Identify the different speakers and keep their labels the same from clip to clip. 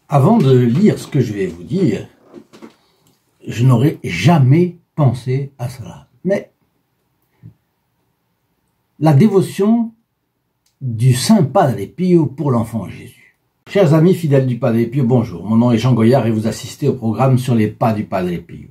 Speaker 1: Avant de lire ce que je vais vous dire, je n'aurais jamais pensé à cela. Mais la dévotion du Saint Padre Pio pour l'enfant Jésus. Chers amis fidèles du Padre Pio, bonjour. Mon nom est Jean Goyard et vous assistez au programme sur les pas du Padre Pio.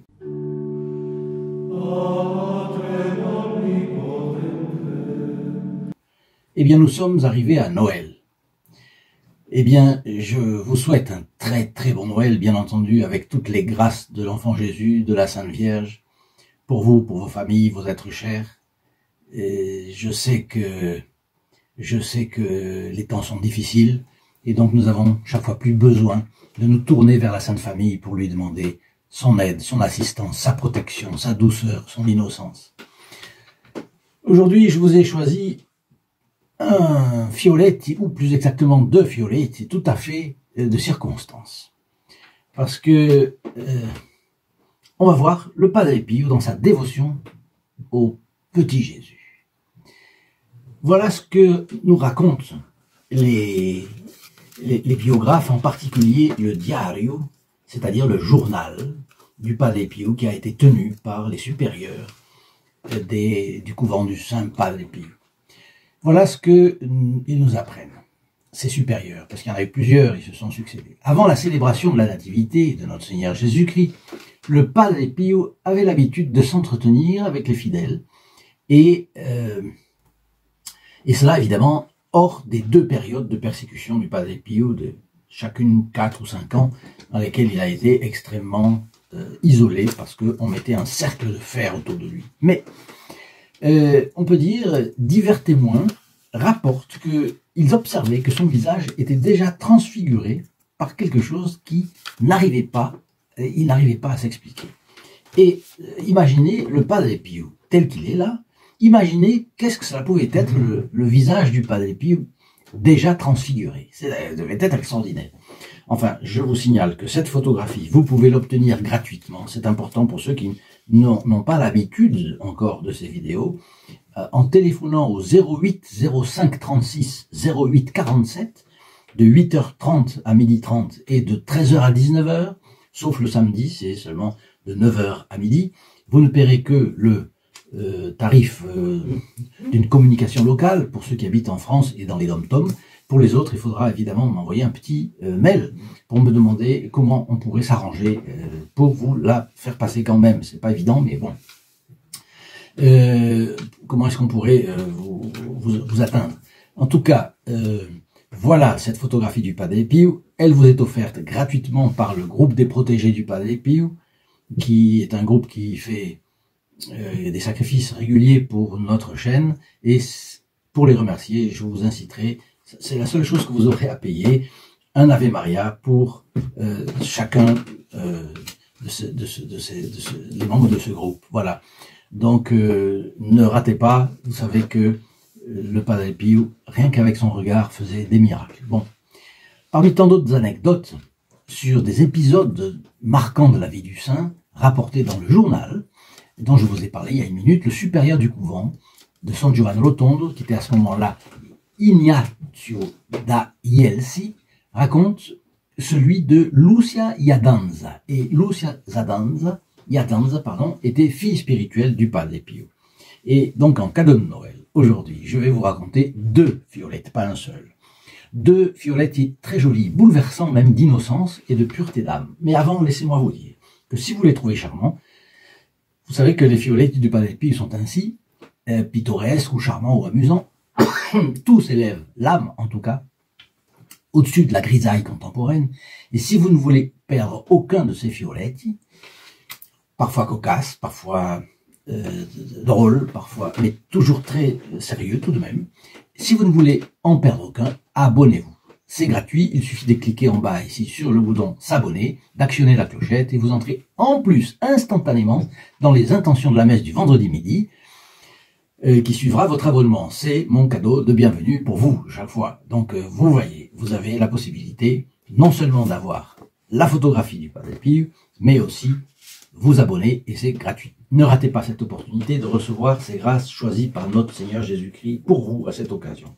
Speaker 1: Eh bien, nous sommes arrivés à Noël. Eh bien, je vous souhaite un très très bon Noël, bien entendu, avec toutes les grâces de l'enfant Jésus, de la Sainte Vierge, pour vous, pour vos familles, vos êtres chers. Et je sais que les temps sont difficiles, et donc nous avons chaque fois plus besoin de nous tourner vers la Sainte Famille pour lui demander son aide, son assistance, sa protection, sa douceur, son innocence. Aujourd'hui, je vous ai choisi un fioletti, ou plus exactement deux fioletti, tout à fait de circonstance. Parce que on va voir le Padre Pio dans sa dévotion au petit Jésus. Voilà ce que nous racontent les biographes, en particulier le diario, c'est-à-dire le journal du Padre Pio qui a été tenu par les supérieurs du couvent du Saint Padre Pio. Voilà ce qu'ils nous apprennent, ces supérieurs, parce qu'il y en a eu plusieurs, ils se sont succédés. Avant la célébration de la Nativité de notre Seigneur Jésus-Christ, le Padre Pio avait l'habitude de s'entretenir avec les fidèles, et cela évidemment hors des deux périodes de persécution du Padre Pio, de chacune 4 ou 5 ans, dans lesquelles il a été extrêmement isolé, parce qu'on mettait un cercle de fer autour de lui. Mais on peut dire, divers témoins rapportent qu'ils observaient que son visage était déjà transfiguré par quelque chose qui n'arrivait pas, il n'arrivait pas à s'expliquer. Et imaginez le Padre Pio tel qu'il est là, imaginez qu'est-ce que cela pouvait être le visage du Padre Pio déjà transfiguré. Ça devait être extraordinaire. Enfin, je vous signale que cette photographie, vous pouvez l'obtenir gratuitement. C'est important pour ceux qui n'ont pas l'habitude encore de ces vidéos, en téléphonant au 08 05 36 08 47 de 8h30 à 12h30 et de 13h à 19h, sauf le samedi, c'est seulement de 9h à midi. Vous ne paierez que le tarif d'une communication locale pour ceux qui habitent en France et dans les dom-toms. Pour les autres, il faudra évidemment m'envoyer un petit mail pour me demander comment on pourrait s'arranger pour vous la faire passer quand même. C'est pas évident, mais bon. Comment est-ce qu'on pourrait vous atteindre? En tout cas, voilà cette photographie du Padre Pio. Elle vous est offerte gratuitement par le groupe des protégés du Padre Pio, qui est un groupe qui fait des sacrifices réguliers pour notre chaîne. Et pour les remercier, je vous inciterai. C'est la seule chose que vous aurez à payer, un Ave Maria pour chacun des membres de ce groupe. Voilà. Donc, ne ratez pas, vous savez que le Padre Pio, rien qu'avec son regard, faisait des miracles. Bon. Parmi tant d'autres anecdotes sur des épisodes marquants de la vie du saint, rapportés dans le journal, dont je vous ai parlé il y a une minute, le supérieur du couvent de San Giovanni Rotondo, qui était à ce moment-là Ignazio da Ielsi, raconte celui de Lucia Iadanza. Et Lucia Iadanza, était fille spirituelle du Padre Pio. Et donc, en cadeau de Noël, aujourd'hui, je vais vous raconter deux fiolettes, pas un seul. Deux fiolettes très jolies, bouleversants même d'innocence et de pureté d'âme. Mais avant, laissez-moi vous dire que si vous les trouvez charmants, vous savez que les fiolettes du Padre Pio sont ainsi, pittoresques ou charmants ou amusants. Tous élèvent l'âme, en tout cas, au-dessus de la grisaille contemporaine. Et si vous ne voulez perdre aucun de ces fioletti, parfois cocasses, parfois drôles, parfois, mais toujours très sérieux tout de même, si vous ne voulez en perdre aucun, abonnez-vous. C'est gratuit, il suffit de cliquer en bas ici sur le bouton s'abonner, d'actionner la clochette et vous entrez en plus instantanément dans les intentions de la messe du vendredi midi, qui suivra votre abonnement. C'est mon cadeau de bienvenue pour vous, chaque fois. Donc, vous voyez, vous avez la possibilité non seulement d'avoir la photographie du Padre Pio, mais aussi vous abonner, et c'est gratuit. Ne ratez pas cette opportunité de recevoir ces grâces choisies par notre Seigneur Jésus-Christ pour vous à cette occasion.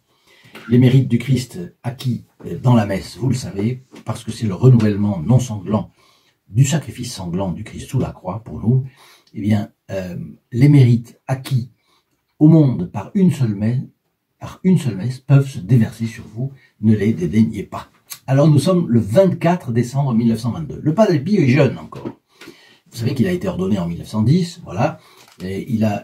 Speaker 1: Les mérites du Christ acquis dans la messe, vous le savez, parce que c'est le renouvellement non sanglant du sacrifice sanglant du Christ sous la croix pour nous, eh bien, les mérites acquis au monde par une seule messe peuvent se déverser sur vous, ne les dédaignez pas. Alors nous sommes le 24 décembre 1922. Le Padre Pio est jeune encore. Vous savez qu'il a été ordonné en 1910, voilà. Et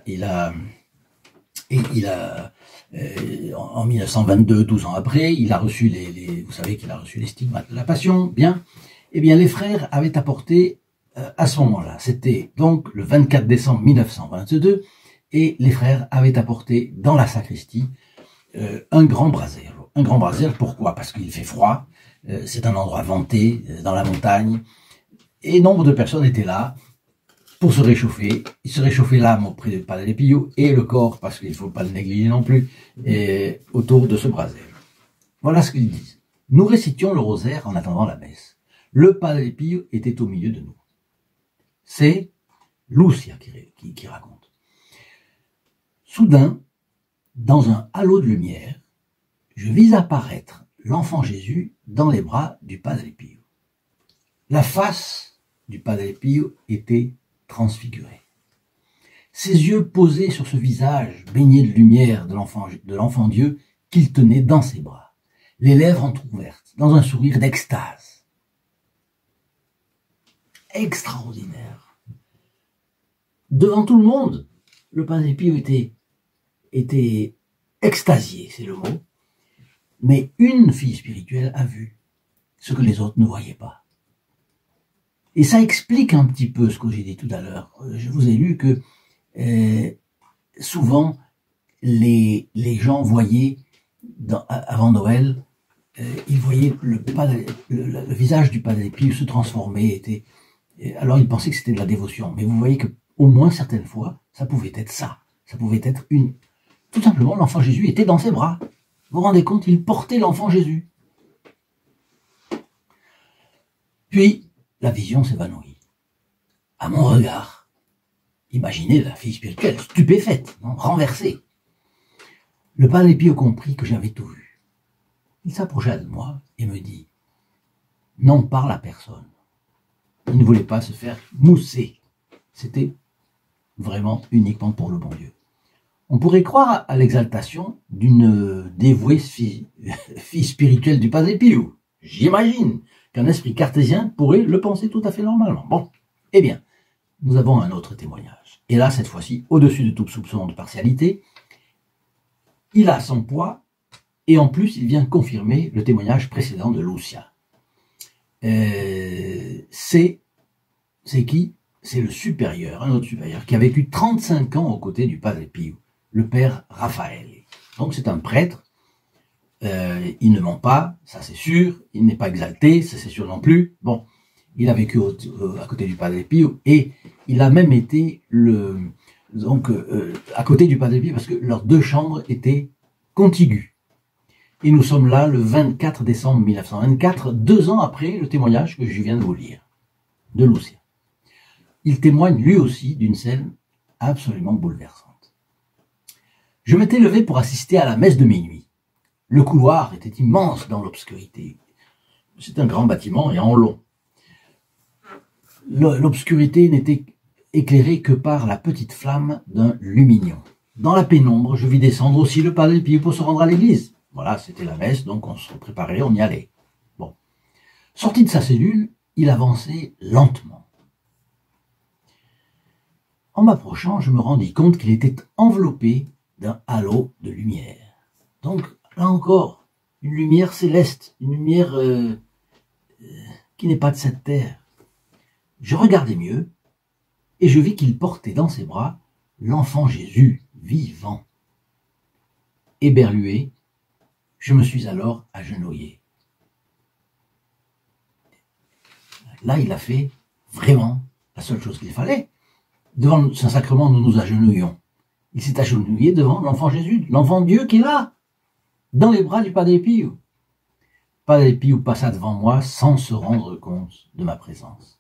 Speaker 1: en 1922, 12 ans après, il a reçu vous savez qu'il a reçu les stigmates de la Passion, bien. Eh bien, les frères avaient apporté à ce moment-là, c'était donc le 24 décembre 1922, et les frères avaient apporté dans la sacristie un grand brasero. Un grand brasero, pourquoi? Parce qu'il fait froid, c'est un endroit vanté, dans la montagne, et nombre de personnes étaient là pour se réchauffer. Ils se réchauffaient l'âme auprès du Padre Pio et le corps, parce qu'il ne faut pas le négliger non plus, et autour de ce brasero. Voilà ce qu'ils disent. Nous récitions le rosaire en attendant la messe. Le Padre Pio était au milieu de nous. C'est Lucia qui raconte. Soudain, dans un halo de lumière, je vis apparaître l'enfant Jésus dans les bras du Padre Pio. La face du Padre Pio était transfigurée. Ses yeux posés sur ce visage baigné de lumière de l'enfant Dieu qu'il tenait dans ses bras, les lèvres entrouvertes, dans un sourire d'extase. Extraordinaire. Devant tout le monde, le Padre Pio était extasié, c'est le mot, mais une fille spirituelle a vu ce que les autres ne voyaient pas. Et ça explique un petit peu ce que j'ai dit tout à l'heure. Je vous ai lu que souvent les gens voyaient, avant Noël, ils voyaient le visage du Padre Pio se transformer. Alors ils pensaient que c'était de la dévotion. Mais vous voyez que au moins certaines fois, ça pouvait être ça. Ça pouvait être tout simplement, l'enfant Jésus était dans ses bras. Vous vous rendez compte, il portait l'enfant Jésus. Puis, la vision s'évanouit. À mon regard, imaginez la fille spirituelle, stupéfaite, renversée. Le Padre Pio comprit que j'avais tout vu. Il s'approcha de moi et me dit « N'en parle à personne ». Il ne voulait pas se faire mousser. C'était vraiment uniquement pour le bon Dieu. On pourrait croire à l'exaltation d'une dévouée fille spirituelle du Padre Pio. J'imagine qu'un esprit cartésien pourrait le penser tout à fait normalement. Bon, eh bien, nous avons un autre témoignage. Et là, cette fois-ci, au-dessus de tout soupçon de partialité, il a son poids, et en plus, il vient confirmer le témoignage précédent de Lucia. C'est qui? C'est le supérieur, un autre supérieur, qui a vécu 35 ans aux côtés du Padre Pio, le père Raphaël. Donc c'est un prêtre, il ne ment pas, ça c'est sûr, il n'est pas exalté, ça c'est sûr non plus. Bon, il a vécu à côté du Padre Pio, et il a même été à côté du Padre Pio, parce que leurs deux chambres étaient contiguës. Et nous sommes là le 24 décembre 1924, 2 ans après le témoignage que je viens de vous lire, de Lucia. Il témoigne lui aussi d'une scène absolument bouleversante. Je m'étais levé pour assister à la messe de minuit. Le couloir était immense dans l'obscurité. C'est un grand bâtiment et en long. L'obscurité n'était éclairée que par la petite flamme d'un lumignon. Dans la pénombre, je vis descendre aussi le Padre Pio pour se rendre à l'église. Voilà, c'était la messe, donc on se préparait, on y allait. Bon. Sorti de sa cellule, il avançait lentement. En m'approchant, je me rendis compte qu'il était enveloppé d'un halo de lumière. Donc, là encore, une lumière céleste, une lumière qui n'est pas de cette terre. Je regardai mieux, et je vis qu'il portait dans ses bras l'enfant Jésus vivant. Éberlué, je me suis alors agenouillé. Là, il a fait vraiment la seule chose qu'il fallait. Devant le Saint-Sacrement, nous nous agenouillons. Il s'est agenouillé devant l'enfant Jésus, l'enfant Dieu qui est là, dans les bras du Padre Pio. Padre Pio passa devant moi sans se rendre compte de ma présence.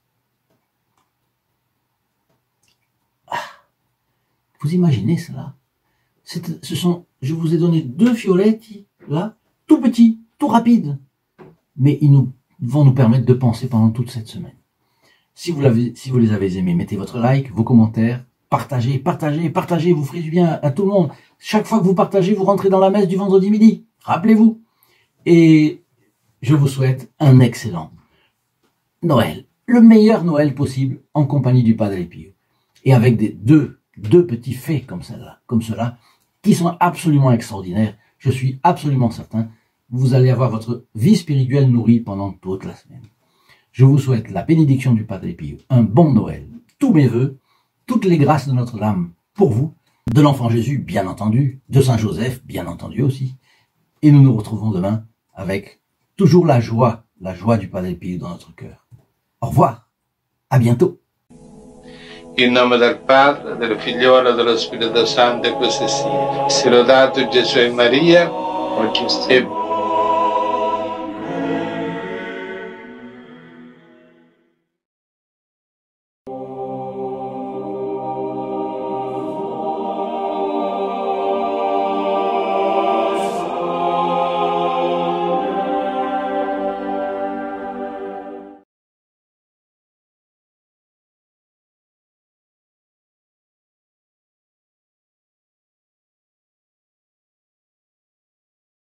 Speaker 1: Ah, vous imaginez cela? Je vous ai donné 2 fioletti là, tout petits, tout rapides. Mais ils vont nous permettre de penser pendant toute cette semaine. Si vous les avez aimés, mettez votre like, vos commentaires, partagez, vous ferez du bien à tout le monde. Chaque fois que vous partagez, vous rentrez dans la messe du vendredi midi. Rappelez-vous. Et je vous souhaite un excellent Noël. Le meilleur Noël possible en compagnie du Padre Pio. Et avec deux petits faits comme cela, qui sont absolument extraordinaires. Je suis absolument certain, vous allez avoir votre vie spirituelle nourrie pendant toute la semaine. Je vous souhaite la bénédiction du Padre Pio, un bon Noël, tous mes vœux, toutes les grâces de Notre-Dame pour vous, de l'enfant Jésus, bien entendu, de Saint Joseph, bien entendu aussi. Et nous nous retrouvons demain avec toujours la joie du Padre Pio dans notre cœur. Au revoir, à bientôt.
Speaker 2: In nome del Padre, del Figliolo e dello Spirito Santo, e così sia. Sia lodato Gesù e Maria, e